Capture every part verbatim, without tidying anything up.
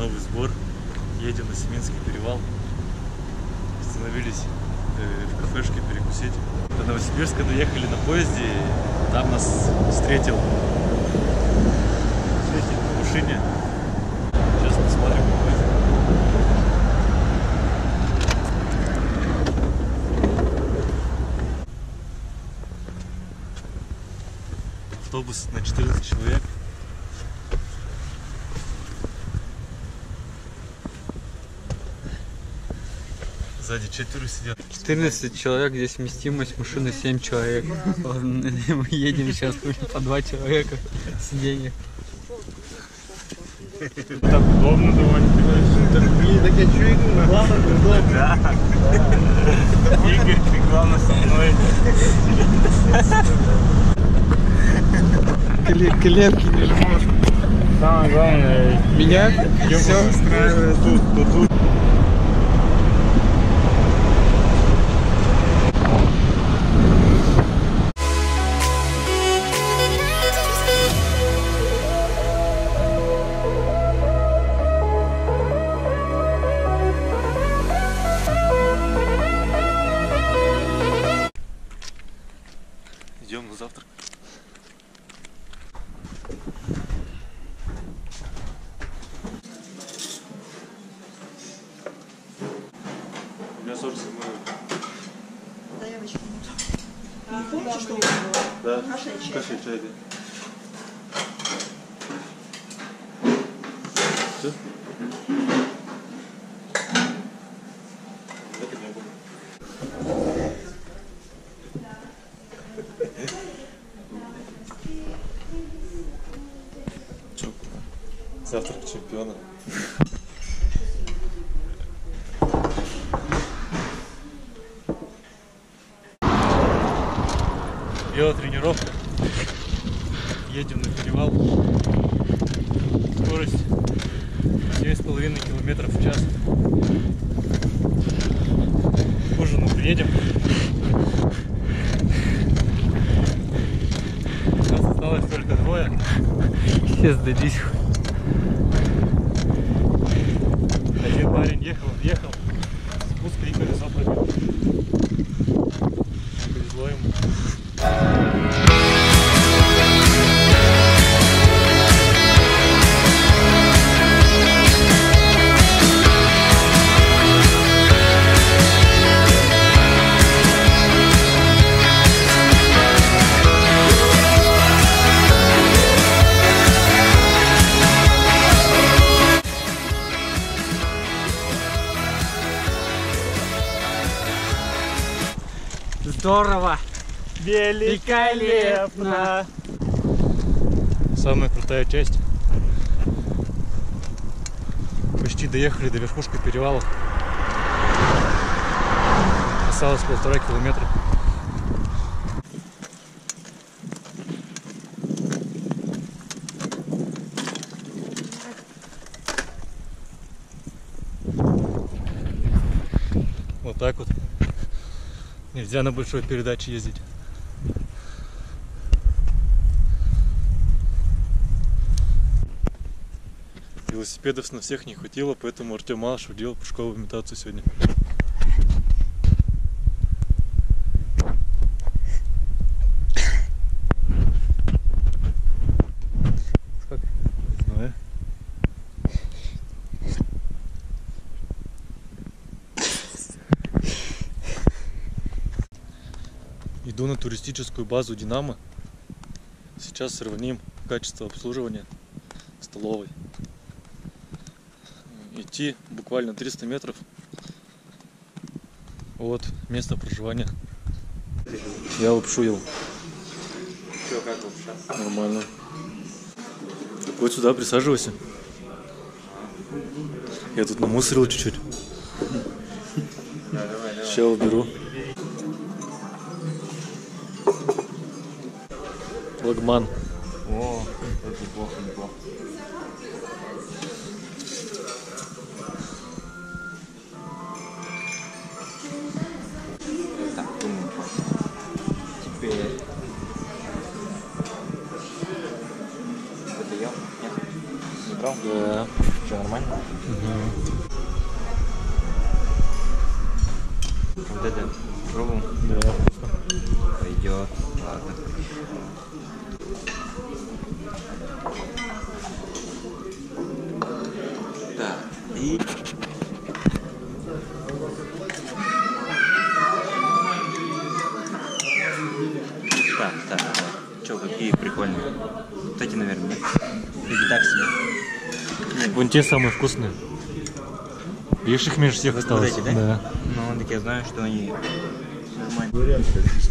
новый сбор. Едем на Семинский перевал. Остановились э, в кафешке перекусить. До Новосибирска доехали на поезде. Там нас встретил встретил на машине. Сейчас посмотрим, какой это. Автобус на четырнадцать человек. Сзади четверо сидят. четырнадцать человек, здесь вместимость машины семь человек. Мы едем сейчас по два человека сиденья. Так удобно довольно. Так я что иду, главное удобно. Да. Игорь, ты главное со мной. Коленки не жмут. Самое главное, меня все устраивает тут, то тут. Идем на завтрак. У меня сорок седьмой. Заявочки нет. А помните, что у вас было? Да. Каша и чай. Каша и чай, да. Все? Это не было. Завтрак чемпиона. Велотренировка. Едем на перевал. Скорость семь с половиной километров в час. К ужину приедем. Нас осталось только двое. Все сдались. Один парень ехал, ехал, спуска и колесо пробил. Повезло ему. Здорово! Великолепно! Самая крутая часть. Почти доехали до верхушки перевала. Осталось полтора километра. Вот так вот. Нельзя на большой передаче ездить. Велосипедов на всех не хватило, поэтому Артем Малышев делал прыжковую имитацию сегодня. Сколько? Не знаю. Иду на туристическую базу Динамо. Сейчас сравним качество обслуживания столовой. Идти буквально триста метров от места проживания. Я лапшу ел. Че, как лапша? Нормально. Вот сюда присаживайся. Я тут намусорил чуть-чуть. Да, давай, давай. Сейчас уберу. Флагман. О, это неплохо, неплохо. Так, думаю, теперь это ел? Нет? Не брал? Да. Что, нормально? Вот это пробуем? Да. Пойдет. Ладно. Так, и... Так, так, так. Че, какие прикольные? Вот эти, наверное, да? Или так себе? Вон те самые вкусные. Видишь, их меньше всех осталось. Вот эти, да? Да. Ну, так я знаю, что они нормальные.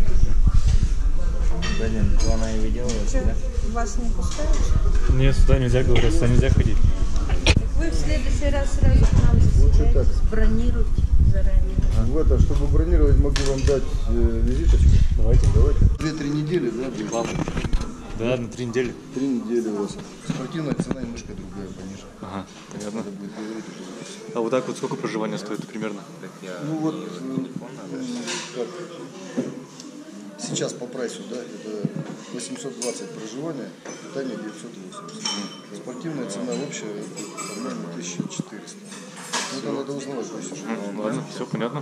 Блин, она и выделывается, Что, да? вас не пускают? Нет, сюда нельзя, говорят, сюда нельзя ходить. Так вы в следующий раз сразу к нам заселяетесь, бронируйте заранее. В это, чтобы бронировать, могу вам дать э, визиточку. Давайте. Давайте. Две-три недели, да? будет? Да, на три недели. Три недели у вас. Спортивная цена немножко другая, пониже. Ага, понятно. Надо будет говорить уже. А вот так вот сколько проживания стоит примерно? Так я... Ну вот, телефон надо. м, как сейчас по прайсу, да, это восемьсот двадцать проживания, питание девятьсот восемьдесят. Спортивная цена общая, это, по-моему, тысяча четыреста. Ну, это надо узнавать, то есть уже. Ну, ладно, все понятно.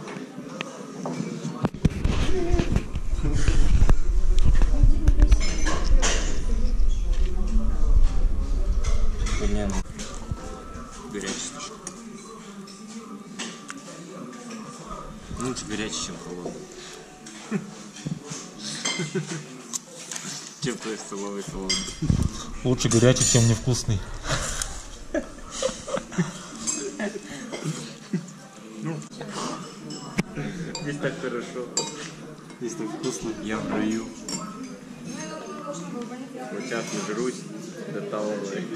У меня горячий слушай. Лучше горячий, чем холодный. Чем твой столовый холодный. Лучше горячий, чем невкусный. Здесь так хорошо. Здесь так вкусно. Я в раю. Вот сейчас нажрусь до того,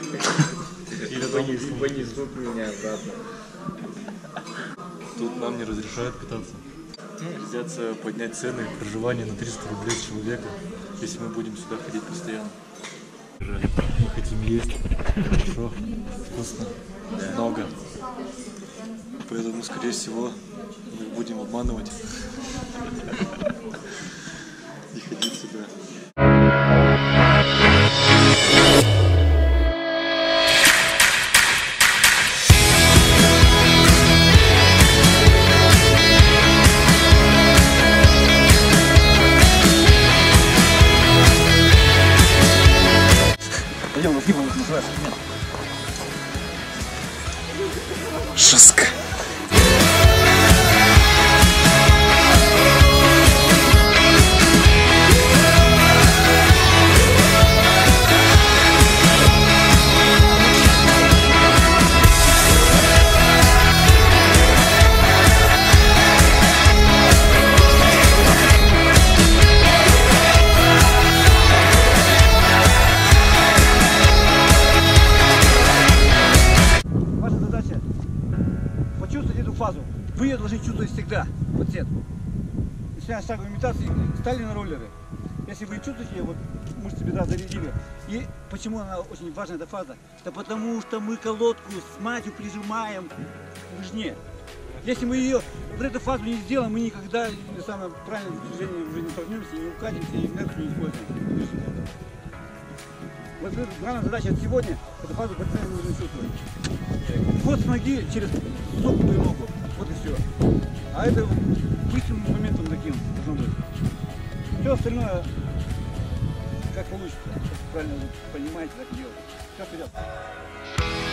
и понесут меня обратно. Тут нам не разрешают питаться. Грозятся поднять цены проживания на триста рублей с человека, если мы будем сюда ходить постоянно. Мы хотим есть хорошо, вкусно, много. Поэтому, скорее всего, мы их будем обманывать и ходить сюда. Пойдем, ну пиво называется. Жестко. Ваша задача почувствовать эту фазу. Вы ее должны чувствовать всегда. Вот это. Начиная с шаговой имитации, стали на роллеры. Если вы чувствуете ее, вот мышцы бедра зарядили. И почему она очень важна, эта фаза? Да потому что мы колодку с матью прижимаем к лыжне. Если мы ее, вот эту фазу не сделаем, мы никогда самое правильное движение уже не согнемся, не укатимся и инерцию не используем. Вот главная задача от сегодня, эту фазу постоянно нужно чувствовать. Вот с ноги через согнутую ногу. Вот и все. А это быстрым моментом таким должно быть. Все остальное, как получится. Правильно вы понимаете, так делать. Все вперед.